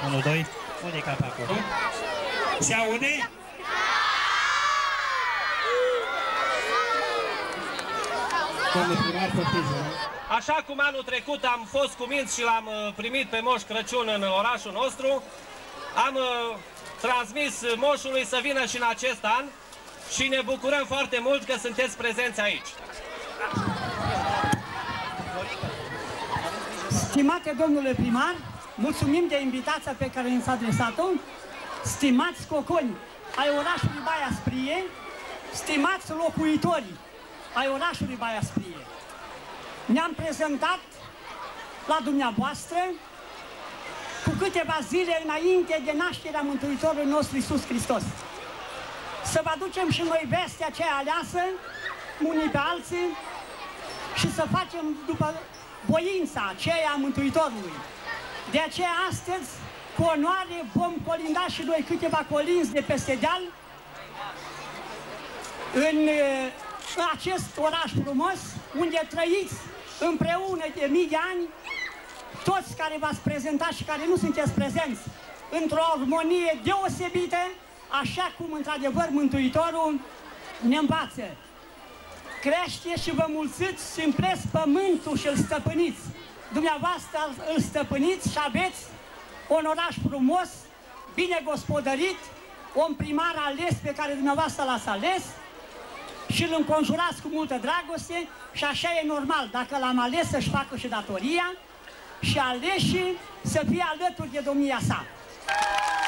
1, 2, unde e capacul? Se aude? Domnul primar, poftiți, Așa cum anul trecut am fost cuminți și l-am primit pe Moș Crăciun în orașul nostru, am transmis moșului să vină și în acest an și ne bucurăm foarte mult că sunteți prezenți aici. Stimate domnule primar, mulțumim de invitația pe care ne-ați adresat-o. Stimați coconi ai orașului Baia Sprie, stimați locuitori ai orașului Baia Sprie, ne-am prezentat la dumneavoastră cu câteva zile înainte de nașterea Mântuitorului nostru Iisus Hristos. Să vă aducem și noi vestea aceea aleasă, unii pe alții, și să facem după voința aceea a Mântuitorului. De aceea astăzi, cu onoare, vom colinda și noi câteva colinzi de peste deal în acest oraș frumos, unde trăiți împreună de mii de ani, toți care v-ați prezentat și care nu sunteți prezenți, într-o armonie deosebită, așa cum într-adevăr Mântuitorul ne învață. Crește și vă mulțiți și împlesc pământul și îl stăpâniți. Dumneavoastră îl stăpâniți și aveți un oraș frumos, bine gospodărit, un primar ales pe care dumneavoastră l-ați ales și îl înconjurați cu multă dragoste și așa e normal, dacă l-am ales să-și facă și datoria și aleșii să fie alături de domnia sa.